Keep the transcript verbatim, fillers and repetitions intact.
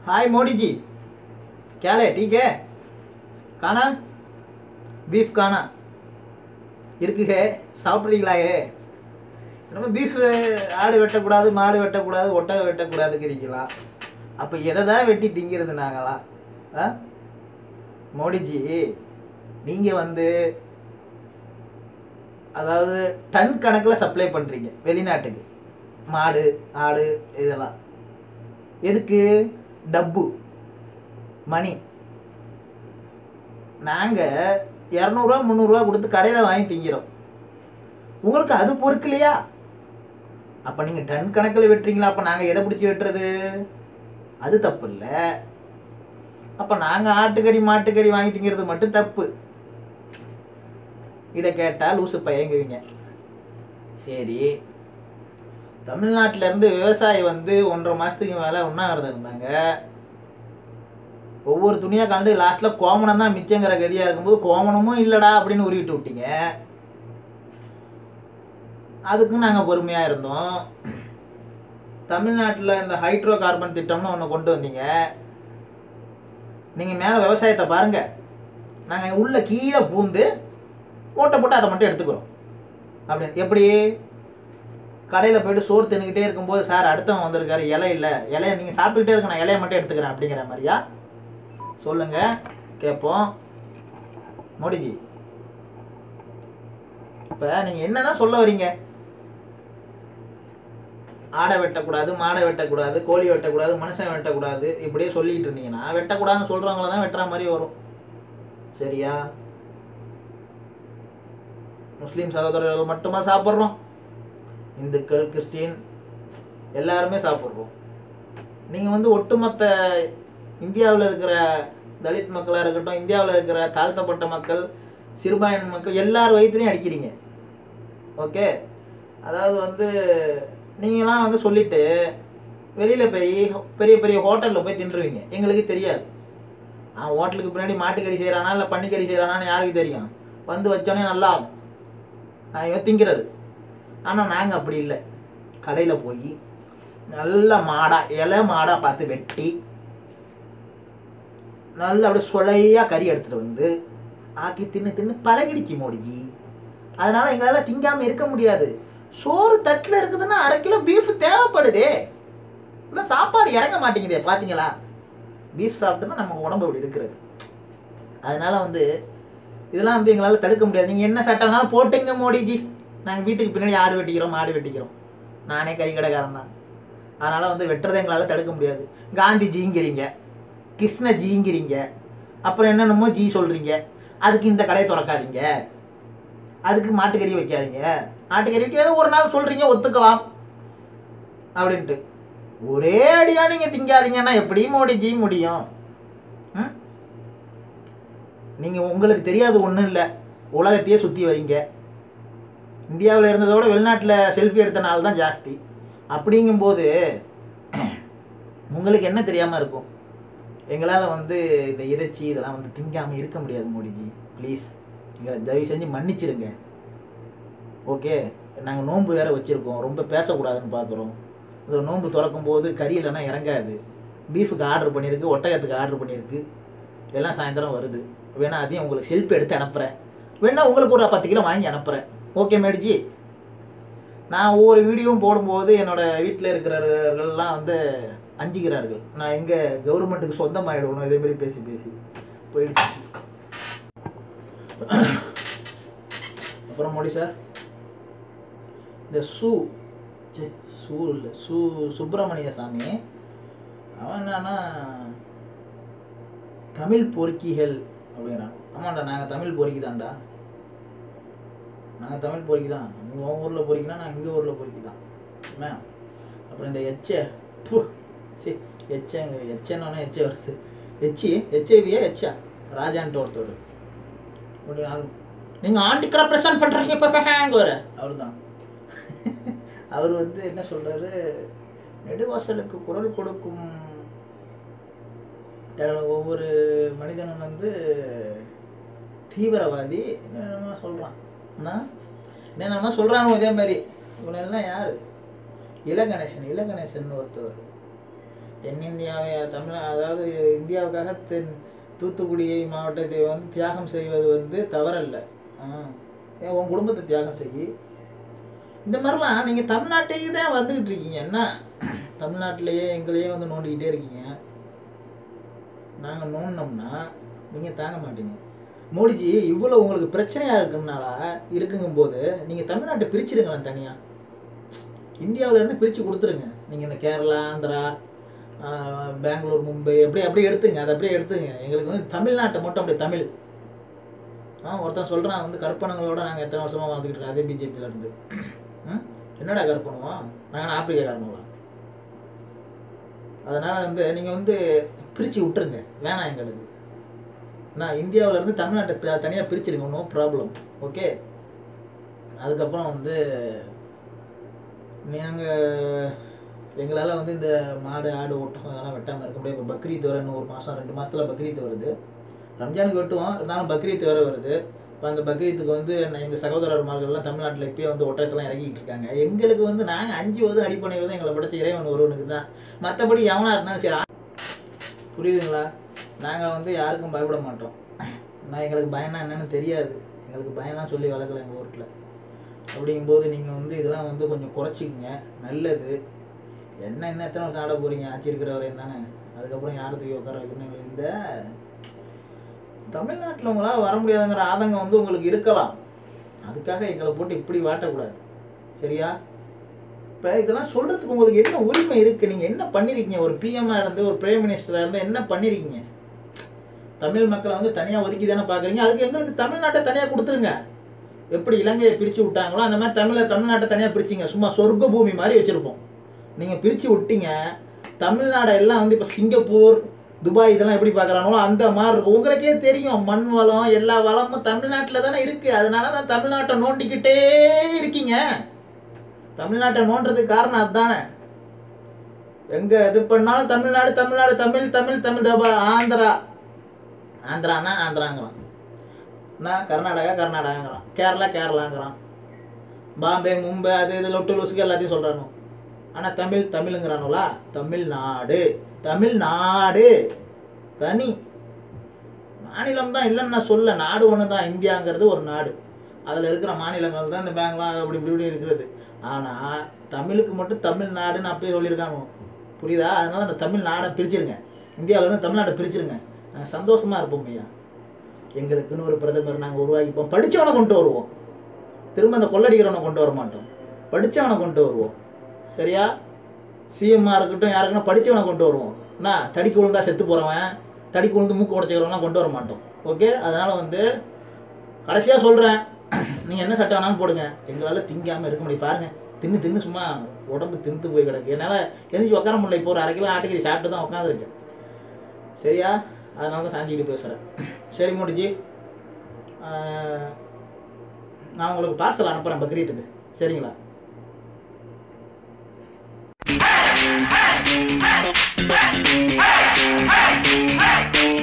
हाय मोदी जी, क्या है? ठीक है? खाना बीफ खाना இருக்கு சாப்பிட்றீங்களா? நம்ம பீஃப் ஆடு வெட்டக்கூடாது, மாடு வெட்டக்கூடாது, ஒட்டகை வெட்டக்கூடாதுங்கிறீங்களா? அப்போ எதை தான் வெட்டி திங்கிறது நாங்களா? ஆ மோடிஜி, நீங்கள் வந்து அதாவது டன் கணக்கில் சப்ளை பண்ணுறீங்க வெளிநாட்டுக்கு மாடு ஆடு இதெல்லாம். எதுக்கு? டப்பு மணி. நாங்கள் இரநூறுவா முந்நூறுரூவா கொடுத்து கடையில் வாங்கி திங்கிறோம். உங்களுக்கு அது பொறுக்கலையா? அப்போ நீங்கள் டன் கணக்கில் வெட்டுறீங்களா? அப்போ நாங்கள் எதை பிடிச்சி வெட்டுறது? அது தப்பு இல்லை. அப்போ நாங்கள் ஆட்டுக்கறி மாட்டுக்கறி வாங்கி திங்கிறது மட்டும் தப்பு. இதை கேட்டால் லூசு பையங்குவீங்க. சரி, தமிழ்நாட்டிலேருந்து விவசாயி வந்து ஒன்றரை மாதத்துக்கு மேலே உண்ணாவிரதம் இருந்தாங்க. ஒவ்வொரு துணியாக கலந்து லாஸ்ட்டில் கோமணம் தான் மிச்சங்கிற கதியாக இருக்கும்போது கோமணமும் இல்லைடா அப்படின்னு உருவிட்டு விட்டீங்க. அதுக்கும் நாங்கள் பொறுமையாக இருந்தோம். தமிழ்நாட்டில் இந்த ஹைட்ரோ கார்பன் திட்டம்னு ஒன்று கொண்டு வந்தீங்க. நீங்கள் மேலே விவசாயத்தை பாருங்கள், நாங்கள் உள்ள கீழே பூந்து ஓட்டை போட்டு அதை மட்டும் எடுத்துக்கிறோம். அப்படின்னு எப்படி? கடையில் போய்ட்டு சோறு தின்னுக்கிட்டே இருக்கும்போது, சார் அடுத்தவன் வந்திருக்காரு, இலை இல்லை, இலையை நீங்கள் சாப்பிட்டுக்கிட்டே இருக்க, நான் இலையை மட்டும் எடுத்துக்கிறேன் அப்படிங்கிற மாதிரியா? சொல்லுங்க, கேட்போம். மோடிஜி, இப்போ நீங்கள் என்னதான் சொல்ல வரீங்க? ஆடை வெட்டக்கூடாது, மாடை வெட்டக்கூடாது, கோழி வெட்டக்கூடாது, மனுஷன் வெட்டக்கூடாது, இப்படியே சொல்லிக்கிட்டு இருந்தீங்கன்னா வெட்டக்கூடாதுன்னு சொல்கிறவங்கள தான் வெட்டுற மாதிரி வரும். சரியா? முஸ்லீம் சகோதரர்கள் மட்டுமா சாப்பிட்றோம்? இந்துக்கள், கிறிஸ்டின் எல்லாருமே சாப்பிட்றோம். நீங்கள் வந்து ஒட்டுமொத்த இந்தியாவில் இருக்கிற தலித் மக்களாக இருக்கட்டும், இந்தியாவில் இருக்கிற தாழ்த்தப்பட்ட மக்கள், சிறுபான்மை மக்கள் எல்லார் வயிற்றுலையும் அடிக்கிறீங்க. ஓகே, அதாவது வந்து நீங்களாம் வந்து சொல்லிவிட்டு வெளியில் போய் பெரிய பெரிய ஹோட்டலில் போய் தின்றுவீங்க. எங்களுக்கு தெரியாது. அவன் ஹோட்டலுக்கு பின்னாடி மாட்டுக்கறி செய்கிறானா இல்லை பன்னிக்கறி செய்கிறானான்னு யாருக்கு தெரியும்? வந்து வச்சோன்னே நல்லா இவன் திங்கிறது. ஆனால் நாங்கள் அப்படி இல்லை. கடையில் போய் நல்ல மாடாக இலை மாடாக பார்த்து வெட்டி நல்லா அப்படியே சொலையாக கறி எடுத்துகிட்டு வந்து ஆக்கி தின்னு தின்னு பழகிடுச்சு மோடிஜி. அதனால் எங்களால் திங்காமல் இருக்க முடியாது. சோறு தட்டில் இருக்குதுன்னா அரை கிலோ பீஃப் தேவைப்படுதே. இல்லை சாப்பாடு இறங்க மாட்டேங்குதே, பார்த்தீங்களா? பீஃப் சாப்பிட்டு தான் நம்ம உடம்பு அப்படி இருக்கிறது. அதனால் வந்து இதெல்லாம் வந்து எங்களால் தடுக்க முடியாது. நீங்கள் என்ன சட்டம்னாலும் போட்டுங்க மோடிஜி. நாங்கள் வீட்டுக்கு பின்னாடி ஆடு வெட்டிக்கிறோம், மாடு வெட்டிக்கிறோம். நானே கறி கடைக்காரன் தான். அதனால் வந்து வெட்டுறதை எங்களால் தடுக்க முடியாது. காந்திஜிங்கிறீங்க, கிருஷ்ணஜிங்கிறீங்க, அப்புறம் என்னென்னமோ ஜி சொல்கிறீங்க. அதுக்கு இந்த கடையை திறக்காதீங்க, அதுக்கு மாட்டுக்கறி வைக்காதீங்க, ஆட்டுக்கறி வைக்காத ஒரு நாள் சொல்கிறீங்க, ஒத்துக்கலாம் அப்படின்ட்டு. ஒரே அடியாக நீங்கள் திங்காதீங்கன்னா எப்படி மோடிஜி முடியும்? ம் நீங்கள் உங்களுக்கு தெரியாது ஒன்றும் இல்லை, உலகத்தையே சுற்றி வரீங்க. இந்தியாவில் இருந்ததை விட வெளிநாட்டில் செல்ஃபி எடுத்த நாள் தான் ஜாஸ்தி. அப்படிங்கும்போது உங்களுக்கு என்ன தெரியாமல் இருக்கும்? எங்களால் வந்து இந்த இறைச்சி இதெல்லாம் வந்து திங்காமல் இருக்க முடியாது மோடிஜி. ப்ளீஸ் எங்களை தயவு செஞ்சு மன்னிச்சிருங்க. ஓகே, நாங்கள் நோன்பு வேறு வச்சுருக்கோம், ரொம்ப பேசக்கூடாதுன்னு பார்க்குறோம். இந்த நோன்பு திறக்கும் போது கறி இல்லைன்னா இறங்காது. பீஃபுக்கு ஆர்டர் பண்ணியிருக்கு, ஒட்டகத்துக்கு ஆர்டர் பண்ணியிருக்கு, எல்லாம் சாயந்தரம் வருது. வேணா அதையும் உங்களுக்கு செல்ஃபி எடுத்து அனுப்புகிறேன். வேணா உங்களுக்கு ஒரு பத்து கிலோ வாங்கி அனுப்புகிறேன். ஓகே மேடிஜி? நான் ஒவ்வொரு வீடியோவும் போடும்போது என்னோடய வீட்டில் இருக்கிறவர்கள்லாம் வந்து அஞ்சிக்கிறார்கள். நான் எங்கே கவர்மெண்ட்டுக்கு சொந்தமாகிடணும் இதேமாரி பேசி பேசி போயிடுச்சு. அப்புறம் மோடி சார், இந்த சூ சூ இல்லை சூ சுப்பிரமணிய சாமி அவன் என்னன்னா தமிழ் பொறுக்கிகள் அப்படிங்கிறான். ஆமாண்டா, நாங்கள் தமிழ் பொறுக்கி தான்டா. நாங்கள் தமிழ் பொறுக்கி தான். நீ உன் ஊரில் பொறுக்கினா நான் எங்கள் ஊரில் பொறுக்கி தான். என்ன அப்புறம் இந்த எச்சை சரி எச்சங்க எச்சன்னு எச்சை வருது. எச்சி எச்ஐவியா எச்சா ராஜான்ட்டு ஒருத்தர் அப்படி நீங்கள் ஆண்டிக்கு ரெப்ரசன்ட் பண்ணுறீங்க இப்போ ஹேங் வர அவர் தான். அவர் வந்து என்ன சொல்கிறாரு, நெடுவாசலுக்கு குரல் கொடுக்கும் ஒவ்வொரு மனிதனும் வந்து தீவிரவாதி என்னென்னமா சொல்கிறான். என்னென்னமா சொல்கிறானோ இதே மாதிரி. இவனெல்லாம் யார்? இளகணேசன் இளகணேசன் ஒருத்தவர் தென்னிந்தியாவை தமிழ் அதாவது இந்தியாவுக்காக தென் தூத்துக்குடி மாவட்டத்தை வந்து தியாகம் செய்வது வந்து தவறல்ல. ஏன் உன் குடும்பத்தை தியாகம் செய்யி. இந்த மாதிரிலாம் நீங்கள் தமிழ்நாட்டையே தான் வந்துக்கிட்டு இருக்கீங்க. என்ன தமிழ்நாட்டிலேயே எங்களையே வந்து நோண்டிக்கிட்டே இருக்கீங்க. நாங்கள் நோண்டினோம்னா நீங்கள் தாங்க மாட்டீங்க. மோடிஜி இவ்வளோ உங்களுக்கு பிரச்சனையாக இருக்குனால இருக்குங்கும் போது நீங்கள் தமிழ்நாட்டை பிரிச்சுடுங்களேன் தனியாக. இந்தியாவிலேருந்து பிரித்து கொடுத்துருங்க. நீங்கள் இந்த கேரளா, ஆந்திரா, பெங்களூர், மும்பை அப்படியே அப்படியே எடுத்துங்க. அதை அப்படியே எடுத்துங்க. எங்களுக்கு வந்து தமிழ்நாட்டை மட்டும் அப்படியே தமிழ். ஆ ஒருத்தன் சொல்கிறான் வந்து கற்பனங்களோட நாங்கள் எத்தனை வருஷமாக வாழ்ந்துக்கிட்டு இருக்கோம் அதே பிஜேபியிலேருந்து. ம் என்னடா கற்பனுவோம்? நாங்கள் ஆப்பிரிக்காரங்களா? அதனால் வந்து நீங்கள் வந்து பிரித்து விட்டுருங்க. வேணாம் எங்களுக்கு. நான் இந்தியாவிலேருந்து தமிழ்நாட்டை தனியாக பிரிச்சுருங்க. No problem. ஓகே. அதுக்கப்புறம் வந்து நாங்கள் எங்களால் வந்து இந்த மாடு, ஆடு, ஒட்டகம் இதெல்லாம் வெட்டாமல் இருக்க முடியாது. இப்போ பக்ரீத் வர இன்னும் ஒரு மாதம் ரெண்டு மாதத்தில் பக்ரீத் வருது. ரம்ஜானுக்கு வெட்டுவோம், இருந்தாலும் பக்ரீத் வேறு வருது. இப்போ அந்த பக்ரீத்துக்கு வந்து எங்கள் சகோதரர்மார்கள்லாம் தமிழ்நாட்டில் இப்போயே வந்து ஒட்டகத்தெல்லாம் இறக்கிட்டு இருக்காங்க. எங்களுக்கு வந்து நாங்கள் அஞ்சு வதும் அடிப்படை வதும் எங்களை படைச்ச இறைவன் ஒருவனுக்கு தான். மற்றபடி எவனாக இருந்தாலும் சரி. புரியுதுங்களா? நாங்கள் வந்து யாருக்கும் பயப்பட மாட்டோம். நான் எங்களுக்கு பயம்னா என்னென்னு தெரியாது. எங்களுக்கு பயம்லாம் சொல்லி வளர்க்கல எங்கள் ஊரில். அப்படிங்கும்போது நீங்கள் வந்து இதெல்லாம் வந்து கொஞ்சம் குறைச்சிக்கங்க. நல்லது. என்ன என்ன எத்தனை வருஷம் ஆட போகிறீங்க? ஆட்சி இருக்கிற வரையும் தானே. அதுக்கப்புறம் யாரை தூக்கி உட்கார வைக்கணும்? இந்த தமிழ்நாட்டில் உங்களால் வர முடியாதுங்கிற ஆதங்கம் வந்து உங்களுக்கு இருக்கலாம். அதுக்காக எங்களை போட்டு இப்படி வாட்டக்கூடாது. சரியா? இப்போ இதெல்லாம் சொல்கிறதுக்கு உங்களுக்கு என்ன உரிமை இருக்குது? நீங்கள் என்ன பண்ணியிருக்கீங்க? ஒரு பிஎம்மாக இருந்து ஒரு பிரைம் மினிஸ்டராக இருந்து என்ன பண்ணியிருக்கீங்க? தமிழ் மக்களை வந்து தனியாக ஒதுக்கி தானே பார்க்குறீங்க. அதுக்கு எங்களுக்கு தமிழ்நாட்டை தனியாக கொடுத்துருங்க. எப்படி இலங்கையை பிரித்து விட்டாங்களோ அந்த மாதிரி தமிழை தமிழ்நாட்டை தனியாக பிரிச்சிங்க. சும்மா சொர்க்க பூமி மாதிரி வச்சுருப்போம். நீங்கள் பிரித்து விட்டீங்க. தமிழ்நாடை எல்லாம் வந்து இப்போ சிங்கப்பூர், துபாய் இதெல்லாம் எப்படி பார்க்குறாங்களோ அந்த மாதிரி இருக்கும். உங்களுக்கே தெரியும் மண் வளம் எல்லா வளமும் தமிழ்நாட்டில் தானே இருக்குது. அதனால தான் தமிழ்நாட்டை நோண்டிக்கிட்டே இருக்கீங்க. தமிழ்நாட்டை நோண்டுறதுக்கு காரணம் அதுதானே. எங்கே இது பண்ணாலும் தமிழ்நாடு தமிழ்நாடு தமிழ் தமிழ் தமிழ் தபா ஆந்திரா ஆந்திரானா ஆந்திராங்கிறான். நான் கர்நாடகா கர்நாடகாங்கிறான். கேரளா கேரளாங்கிறான். பாம்பே மும்பை அது இது லொட்டு லொசுக்கு எல்லாத்தையும் சொல்கிறானோ. ஆனால் தமிழ் தமிழுங்கிறானுங்களா? தமிழ்நாடு தமிழ்நாடு தனி மாநிலம் தான். இல்லைன்னு நான் சொல்ல. நாடு ஒன்று தான். இந்தியாங்கிறது ஒரு நாடு. அதில் இருக்கிற மாநிலங்கள் தான் இந்த பேங்க்லாம் அப்படி இப்படி இப்படி இருக்கிறது. ஆனால் தமிழுக்கு மட்டும் தமிழ்நாடுன்னு அப்பயே சொல்லியிருக்காங்க. புரியுதா? அதனால அந்த தமிழ்நாடை பிரிச்சுருங்க. இந்தியாவிலேருந்து தமிழ்நாட்டை பிரிச்சுருங்க. நாங்கள் சந்தோஷமாக இருப்போம் ஐயா. எங்களுக்குன்னு ஒரு பிரதமர் நாங்கள் உருவாக்கிப்போம். படித்தவனை கொண்டு வருவோம். திரும்ப அந்த கொள்ளடிக்கிறவனை கொண்டு வர மாட்டோம். படித்தவனை கொண்டு வருவோம். சரியா? சிஎம்மாக இருக்கட்டும் யாருக்குன்னா படித்தவனை கொண்டு வருவோம். நான் தடிக்கு விழுந்தா செத்து போகிறவன், தடிக்கு விழுந்து மூக்கு உடச்சிக்கிறவங்களாம் கொண்டு வர மாட்டோம். ஓகே. அதனால் வந்து கடைசியாக சொல்கிறேன், நீங்கள் என்ன சட்டம் வேணாலும் போடுங்க. எங்களால் திங்காமல் இருக்க முடியும். பாருங்கள், தின்னு தின்னு சும்மா உடம்பு தின்னுத்து போய் கிடக்கு. என்னால் எழுந்திரிச்சு உட்கார முடியல. இப்போ ஒரு அரை கிலோ ஆட்டுக்கறி சாப்பிட்டு தான் உட்காந்துருக்கேன். சரியா? அதனால தான் சாஞ்சிக்கிட்டு பேசுகிறேன். சரி மோடிஜி, நான் உங்களுக்கு பார்சல் அனுப்புகிறேன் பக்ரீத்துக்கு. சரிங்களா? Hey! Hey! Hey!